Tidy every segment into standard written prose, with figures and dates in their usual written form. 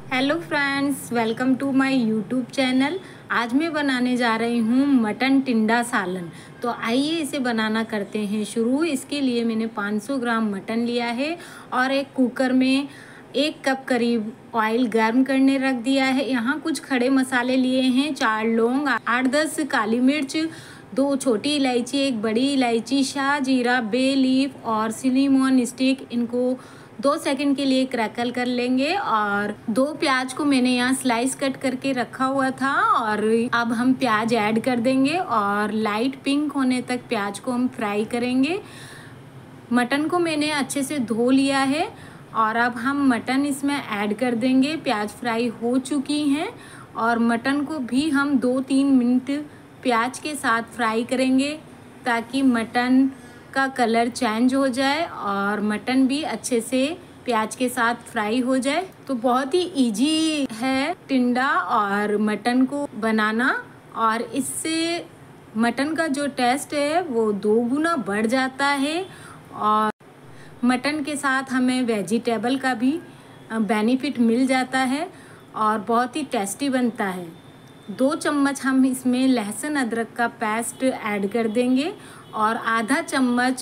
Hello friends, welcome to my YouTube channel. आज मैं बनाने जा रही हूँ मटन टिंडा सालन। तो आइए इसे बनाना करते हैं शुरू। इसके लिए मैंने 500 ग्राम मटन लिया है और एक कुकर में 1 कप करीब ऑयल गर्म करने रख दिया है। यहाँ कुछ खड़े मसाले लिए हैं, 4 लौंग, 8-10 काली मिर्च, 2 छोटी इलायची, 1 बड़ी इलायची, शाह जीरा, बे लीफ और सिनेमन स्टिक। इनको 2 सेकंड के लिए क्रैकल कर लेंगे। और 2 प्याज को मैंने यहाँ स्लाइस कट करके रखा हुआ था और अब हम प्याज ऐड कर देंगे और लाइट पिंक होने तक प्याज को हम फ्राई करेंगे। मटन को मैंने अच्छे से धो लिया है और अब हम मटन इसमें ऐड कर देंगे। प्याज फ्राई हो चुकी हैं और मटन को भी हम 2-3 मिनट प्याज के साथ फ्राई करेंगे ताकि मटन का कलर चेंज हो जाए और मटन भी अच्छे से प्याज के साथ फ्राई हो जाए। तो बहुत ही इजी है टिंडा और मटन को बनाना और इससे मटन का जो टेस्ट है वो 2 गुना बढ़ जाता है और मटन के साथ हमें वेजिटेबल का भी बेनिफिट मिल जाता है और बहुत ही टेस्टी बनता है। 2 चम्मच हम इसमें लहसुन अदरक का पेस्ट ऐड कर देंगे और आधा चम्मच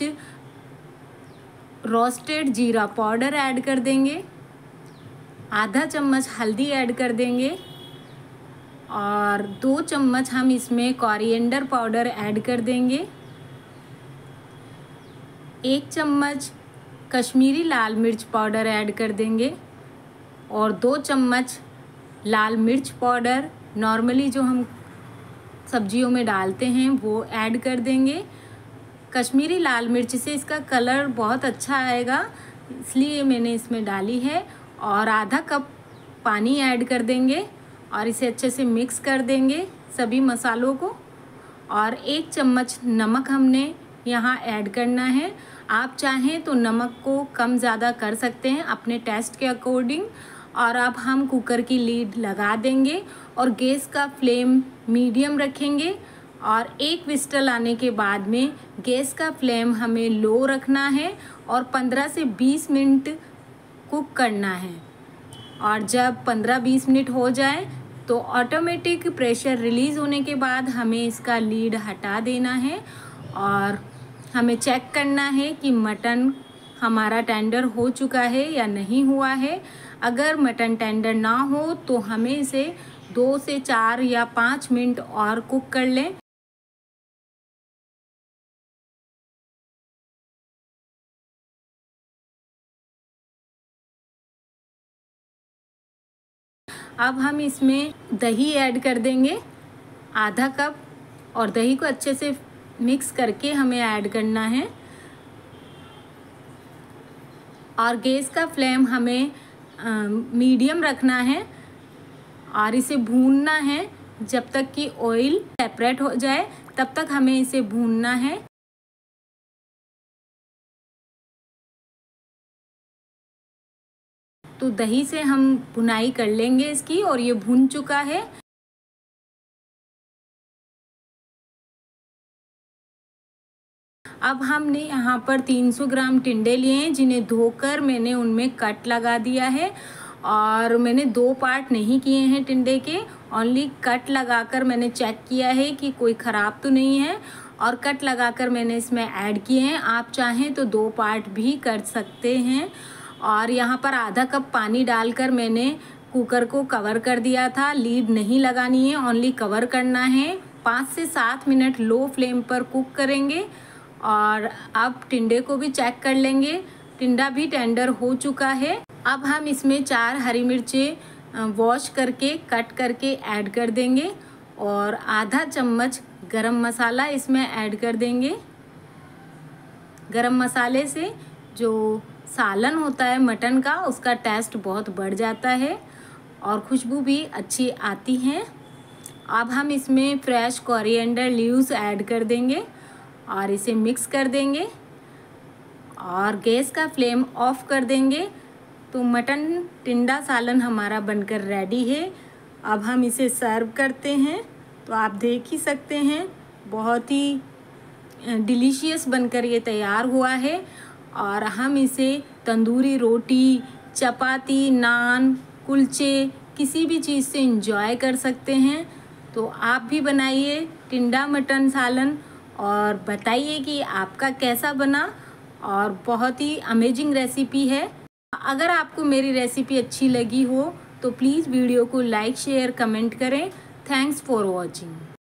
रोस्टेड जीरा पाउडर ऐड कर देंगे, आधा चम्मच हल्दी ऐड कर देंगे और 2 चम्मच हम इसमें कोरिएंडर पाउडर ऐड कर देंगे। 1 चम्मच कश्मीरी लाल मिर्च पाउडर ऐड कर देंगे और 2 चम्मच लाल मिर्च पाउडर नॉर्मली जो हम सब्जियों में डालते हैं वो ऐड कर देंगे। कश्मीरी लाल मिर्च से इसका कलर बहुत अच्छा आएगा, इसलिए मैंने इसमें डाली है। और आधा कप पानी ऐड कर देंगे और इसे अच्छे से मिक्स कर देंगे सभी मसालों को। और 1 चम्मच नमक हमने यहाँ ऐड करना है। आप चाहें तो नमक को कम ज़्यादा कर सकते हैं अपने टेस्ट के अकॉर्डिंग। और अब हम कुकर की लीड लगा देंगे और गैस का फ्लेम मीडियम रखेंगे और 1 विस्टल आने के बाद में गैस का फ्लेम हमें लो रखना है और 15 से 20 मिनट कुक करना है। और जब 15-20 मिनट हो जाए तो ऑटोमेटिक प्रेशर रिलीज़ होने के बाद हमें इसका लीड हटा देना है और हमें चेक करना है कि मटन हमारा टेंडर हो चुका है या नहीं हुआ है। अगर मटन टेंडर ना हो तो हमें इसे 2 से 4 या 5 मिनट और कुक कर लें। अब हम इसमें दही ऐड कर देंगे, आधा कप, और दही को अच्छे से मिक्स करके हमें ऐड करना है। और गैस का फ्लेम हमें मीडियम रखना है और इसे भूनना है जब तक कि ऑयल सेपरेट हो जाए, तब तक हमें इसे भूनना है। तो दही से हम भुनाई कर लेंगे इसकी और ये भून चुका है। अब हमने यहाँ पर 300 ग्राम टिंडे लिए हैं जिन्हें धोकर मैंने उनमें कट लगा दिया है और मैंने 2 पार्ट नहीं किए हैं टिंडे के, ओनली कट लगाकर मैंने चेक किया है कि कोई ख़राब तो नहीं है और कट लगाकर मैंने इसमें ऐड किए हैं। आप चाहें तो 2 पार्ट भी कर सकते हैं। और यहाँ पर आधा कप पानी डालकर मैंने कुकर को कवर कर दिया था। लीड नहीं लगानी है, ओनली कवर करना है। 5 से 7 मिनट लो फ्लेम पर कुक करेंगे और अब टिंडे को भी चेक कर लेंगे। टिंडा भी टेंडर हो चुका है। अब हम इसमें 4 हरी मिर्चें वॉश करके कट करके ऐड कर देंगे और आधा चम्मच गरम मसाला इसमें ऐड कर देंगे। गरम मसाले से जो सालन होता है मटन का, उसका टेस्ट बहुत बढ़ जाता है और खुशबू भी अच्छी आती है। अब हम इसमें फ्रेश कोरिएंडर लीव्स ऐड कर देंगे और इसे मिक्स कर देंगे और गैस का फ्लेम ऑफ कर देंगे। तो मटन टिंडा सालन हमारा बनकर रेडी है। अब हम इसे सर्व करते हैं। तो आप देख ही सकते हैं बहुत ही डिलीशियस बनकर ये तैयार हुआ है और हम इसे तंदूरी रोटी, चपाती, नान कुलचे, किसी भी चीज़ से इंजॉय कर सकते हैं। तो आप भी बनाइए टिंडा मटन सालन और बताइए कि आपका कैसा बना। और बहुत ही अमेजिंग रेसिपी है। अगर आपको मेरी रेसिपी अच्छी लगी हो तो प्लीज़ वीडियो को लाइक, शेयर, कमेंट करें। Thanks for watching.